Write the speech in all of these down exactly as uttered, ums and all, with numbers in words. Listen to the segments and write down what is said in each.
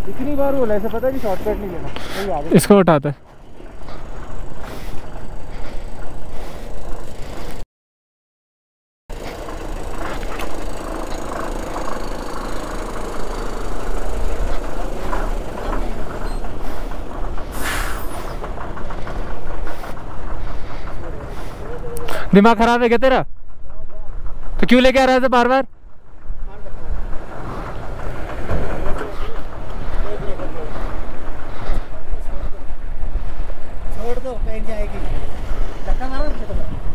इतनी बार बोला ऐसा पता है कि शॉर्टकट नहीं लेना। इसको उठाता है। दिमाग खराब है क्या तेरा? तो क्यों लेके आ रहा है बार बार? छोड़ दो, पहन जाएगी। धक्का मारो धीरे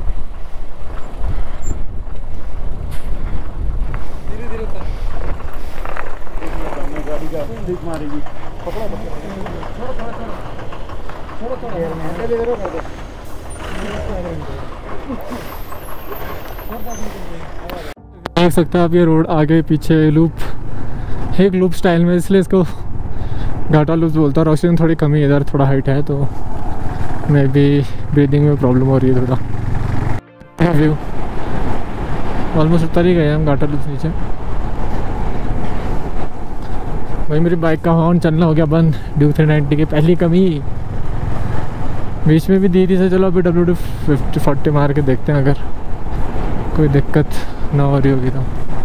धीरे कर। गाड़ी का ब्रेक मारेगी। पकड़ो पकड़ो, छोड़ो थोड़ा छोड़ो छोड़ो थोड़ा हैंडल इधर हो कर दो। देख सकते हैं आप ये रोड आगे पीछे लूप, एक लूप स्टाइल में, इसलिए इसको घाटा लूप बोलता है। रोशनी थोड़ी कमी है इधर, थोड़ा हाइट है तो मे बी ब्रीदिंग में प्रॉब्लम हो रही है थोड़ा। व्यू ऑलमोस्ट उतर ही गए हम घाटा लूप नीचे। भाई मेरी बाइक का हॉर्न चलना हो गया बंद, ड्यू थ्री नाइन्टी की पहली कमी। बीच में भी दी थी से चलो अभी डब्ल्यू डी फिफ्टी फोर्टी मार के देखते हैं अगर कोई दिक्कत ना हो रही होगी तो।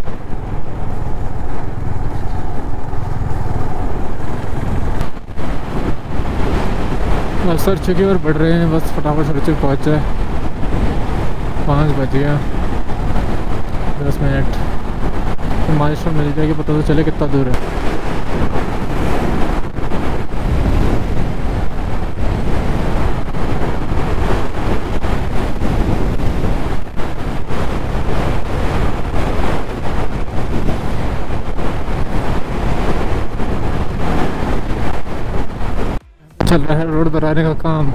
बस सर चुके और बढ़ रहे हैं, बस फटाफट सर चुके पहुँच जाए। पाँच बज गया, दस मिनट तो माइलस्टोन मिल जाएगी, पता तो चले कितना दूर है। चल रहा है रोड बनाने का काम।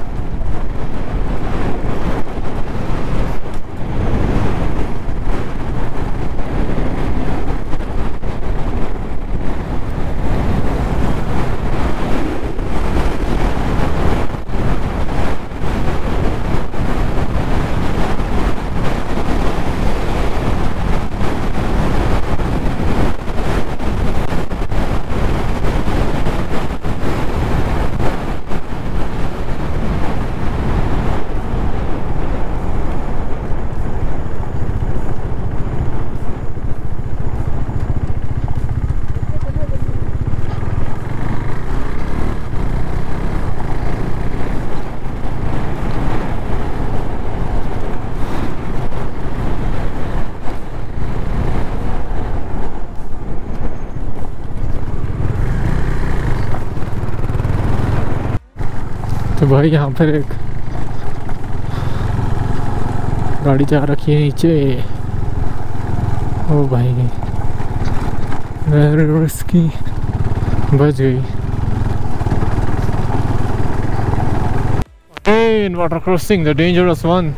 तो भाई यहाँ पर एक गाड़ी जा रखी है नीचे। ओ भाई इसकी बच गई। Again, water crossing, the dangerous one.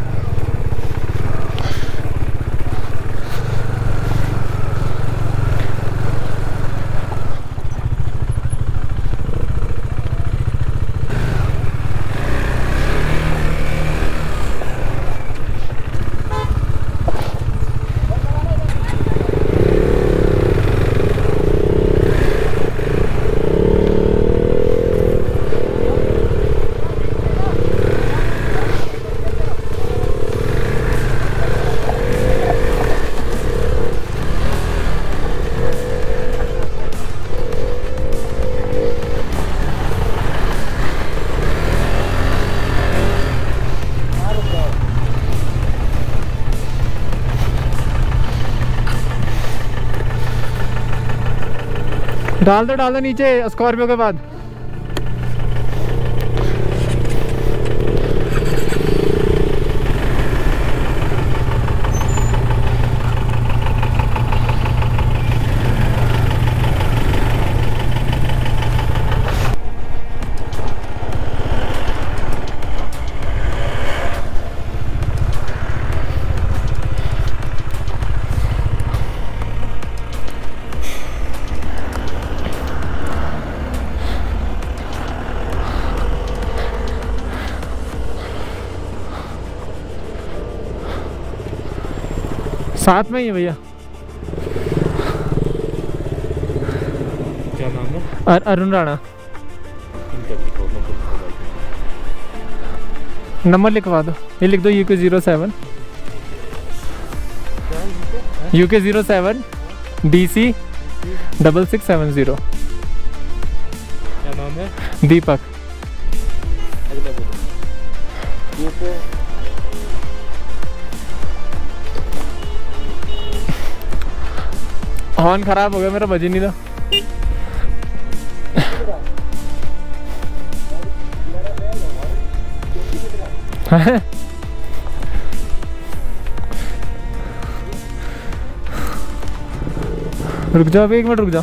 डाल दो डाल दो नीचे स्कॉर्पियो के बाद। साथ में ही है भैया। क्या नाम है? अर, अरुण राणा। नंबर लिखवा दो, ये लिख दो U K zero seven U K zero seven D C double six seven zero. क्या नाम है? दीपक। अगला बोलो। ये तो हॉर्न खराब हो गया मेरा, बज ही नहीं था। रुक जाओ, एक मिनट रुक जाओ।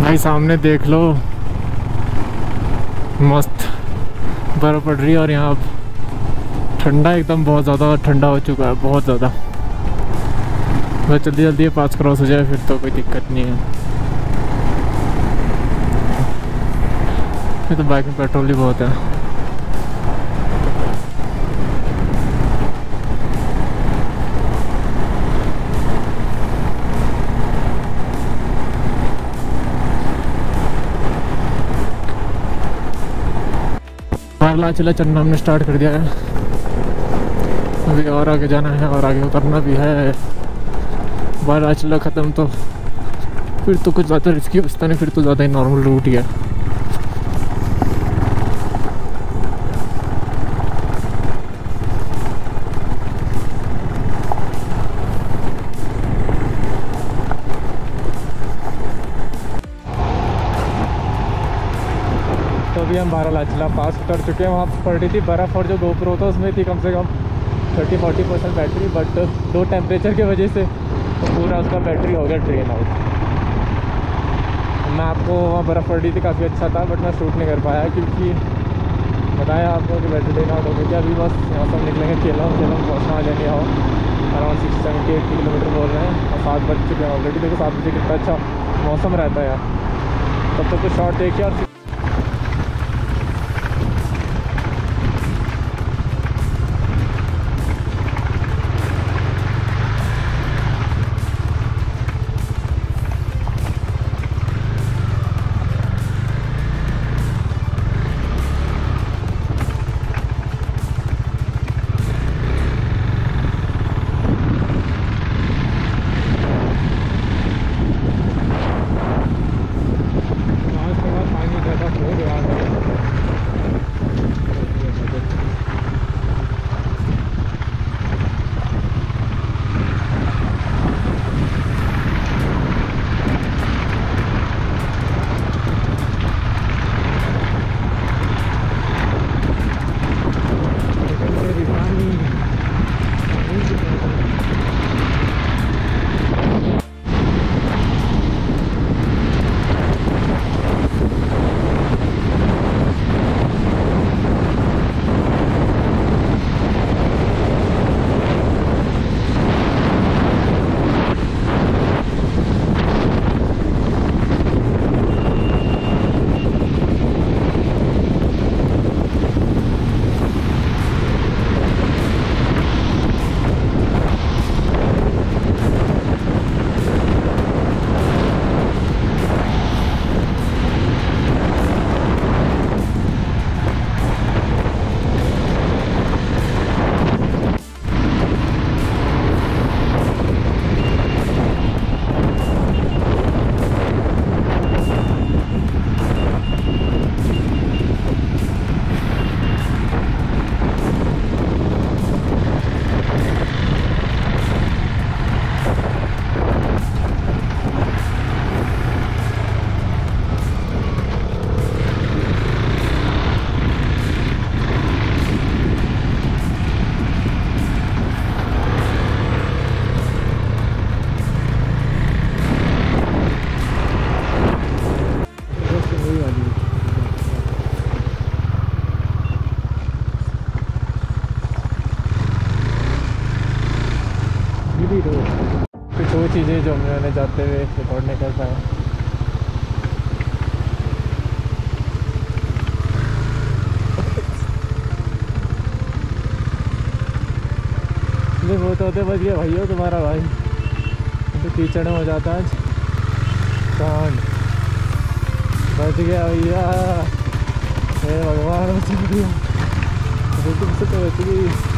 भाई सामने देख लो, मस्त बर्फ़ पड़ रही है और यहाँ ठंडा एकदम बहुत ज़्यादा ठंडा हो चुका है, बहुत ज़्यादा। बस जल्दी जल्दी ये पास क्रॉस हो जाए फिर तो कोई दिक्कत नहीं है। ये तो बाइक में पेट्रोल ही बहुत है। बारालाचला चढ़ना हमने स्टार्ट कर दिया है, अभी और आगे जाना है और आगे उतरना भी है। बारालाचला ख़त्म तो फिर तो कुछ ज़्यादा रिस्की बचता नहीं, फिर तो ज़्यादा ही नॉर्मल रूट ही है। तो अभी हम बारालाचला पास उतर चुके हैं। वहाँ पड़ रही थी बर्फ़ और जो गोप्रो था उसमें थी कम से कम thirty forty percent battery, but दो टेम्परेचर की वजह से तो पूरा उसका बैटरी हो गया ड्रेन आउट। मैं आपको वहाँ बर्फ़ पड़ रही थी, काफ़ी अच्छा था, बट मैं शूट नहीं कर पाया क्योंकि बताया आपको कि बैटरी ड्रेन आउट हो गई थी। अभी बस यहाँ से हम निकलेंगे केलम। केलम पहुँचना आ जाएंगे आओ around six seventy eighty kilometre बोल रहे हैं और सात बज चुके हैं ऑलरेडी। देखो सात बजे कितना अच्छा मौसम रहता है यार। तब तक तो शॉर्ट देखिए और कुछ वो चीज़ें जो मैंने जाते हुए रिकॉर्ड नहीं कर पाया। वो तो होते बच गया भाई हो तुम्हारा भाई, तो कीचड़ में हो जाता है कांड। बच गया भैया, हे भगवान बच गया, तुमसे तो बच गई।